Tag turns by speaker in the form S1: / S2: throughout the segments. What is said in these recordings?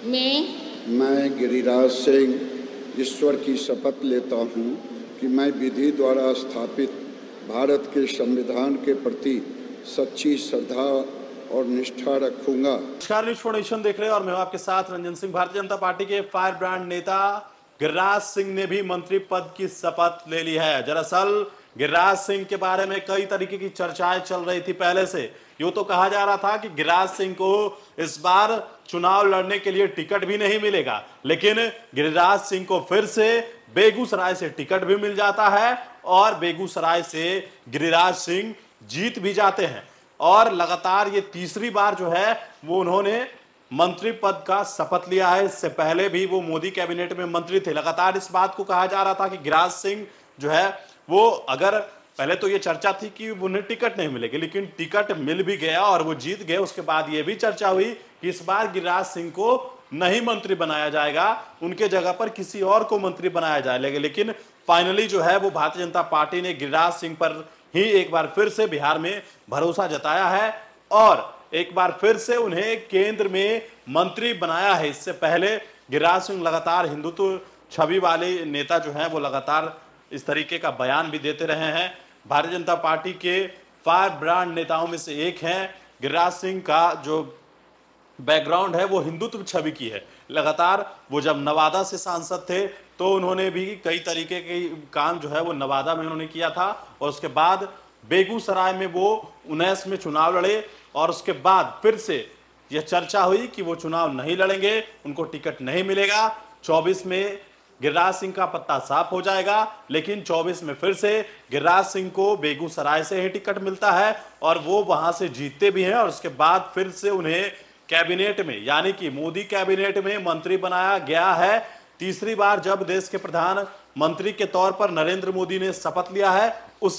S1: मैं गिरिराज सिंह ईश्वर की शपथ लेता हूँ कि मैं विधि द्वारा स्थापित भारत के संविधान के प्रति सच्ची श्रद्धा और निष्ठा रखूंगा।
S2: नमस्कार, न्यूज़ फॉर नेशन देख रहे हैं और मैं हूं आपके साथ रंजन सिंह। भारतीय जनता पार्टी के फायर ब्रांड नेता गिरिराज सिंह ने भी मंत्री पद की शपथ ले ली है। दरअसल गिरिराज सिंह के बारे में कई तरीके की चर्चाएं चल रही थी पहले से। यूं तो कहा जा रहा था कि गिरिराज सिंह को इस बार चुनाव लड़ने के लिए टिकट भी नहीं मिलेगा, लेकिन गिरिराज सिंह को फिर से बेगूसराय से टिकट भी मिल जाता है और बेगूसराय से गिरिराज सिंह जीत भी जाते हैं और लगातार ये तीसरी बार जो है वो उन्होंने मंत्री पद का शपथ लिया है। इससे पहले भी वो मोदी कैबिनेट में मंत्री थे। लगातार इस बात को कहा जा रहा था कि गिरिराज सिंह जो है वो, अगर पहले तो ये चर्चा थी कि उन्हें टिकट नहीं मिलेगी, लेकिन टिकट मिल भी गया और वो जीत गए। उसके बाद ये भी चर्चा हुई कि इस बार गिरिराज सिंह को नहीं मंत्री बनाया जाएगा, उनके जगह पर किसी और को मंत्री बनाया जाएगा। लेकिन फाइनली जो है वो भारतीय जनता पार्टी ने गिरिराज सिंह पर ही एक बार फिर से बिहार में भरोसा जताया है और एक बार फिर से उन्हें केंद्र में मंत्री बनाया है। इससे पहले गिरिराज सिंह लगातार हिंदुत्व छवि वाले नेता जो हैं वो लगातार इस तरीके का बयान भी देते रहे हैं। भारतीय जनता पार्टी के फायर ब्रांड नेताओं में से एक हैं। गिरिराज सिंह का जो बैकग्राउंड है वो हिंदुत्व छवि की है। लगातार वो जब नवादा से सांसद थे तो उन्होंने भी कई तरीके के काम जो है वो नवादा में उन्होंने किया था और उसके बाद बेगूसराय में वो 19 में चुनाव लड़े और उसके बाद फिर से यह चर्चा हुई कि वो चुनाव नहीं लड़ेंगे, उनको टिकट नहीं मिलेगा। 24 में गिरिराज सिंह का पत्ता साफ हो जाएगा, लेकिन 24 में फिर से गिरिराज सिंह को बेगूसराय से ही टिकट मिलता है और वो वहां से जीतते भी हैं और उसके बाद फिर से उन्हें कैबिनेट में, यानी कि मोदी कैबिनेट में मंत्री बनाया गया है। तीसरी बार जब देश के प्रधानमंत्री के तौर पर नरेंद्र मोदी ने शपथ लिया है, उस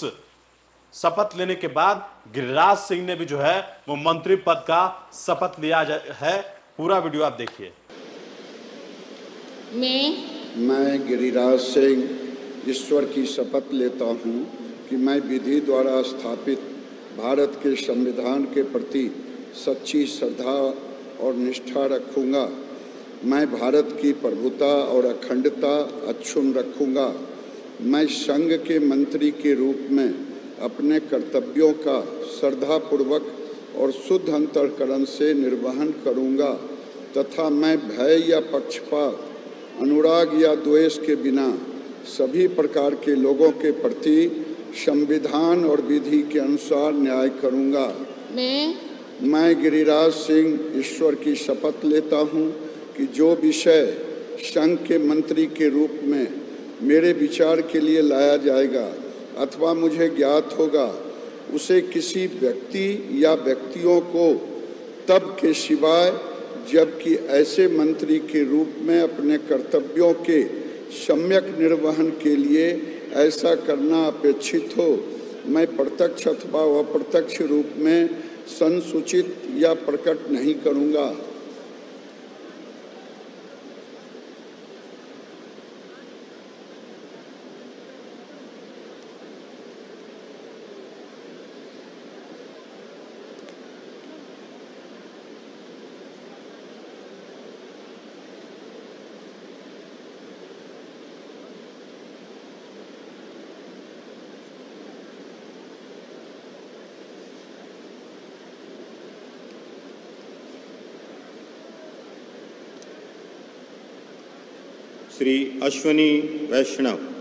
S2: शपथ लेने के बाद गिरिराज सिंह ने भी जो है वो मंत्री पद का शपथ लिया है। पूरा वीडियो आप देखिए।
S1: मैं गिरिराज सिंह ईश्वर की शपथ लेता हूँ कि मैं विधि द्वारा स्थापित भारत के संविधान के प्रति सच्ची श्रद्धा और निष्ठा रखूंगा। मैं भारत की प्रभुता और अखंडता अक्षुण्ण रखूंगा। मैं संघ के मंत्री के रूप में अपने कर्तव्यों का श्रद्धापूर्वक और शुद्ध अंतःकरण से निर्वहन करूंगा तथा मैं भय या पक्षपात, अनुराग या द्वेष के बिना सभी प्रकार के लोगों के प्रति संविधान और विधि के अनुसार न्याय करूंगा। मैं गिरिराज सिंह ईश्वर की शपथ लेता हूं कि जो विषय संघ के मंत्री के रूप में मेरे विचार के लिए लाया जाएगा अथवा मुझे ज्ञात होगा, उसे किसी व्यक्ति या व्यक्तियों को तब के सिवाय जबकि ऐसे मंत्री के रूप में अपने कर्तव्यों के सम्यक निर्वहन के लिए ऐसा करना अपेक्षित हो, मैं प्रत्यक्ष अथवा अप्रत्यक्ष रूप में संसूचित या प्रकट नहीं करूंगा।
S3: श्री अश्विनी वैष्णव।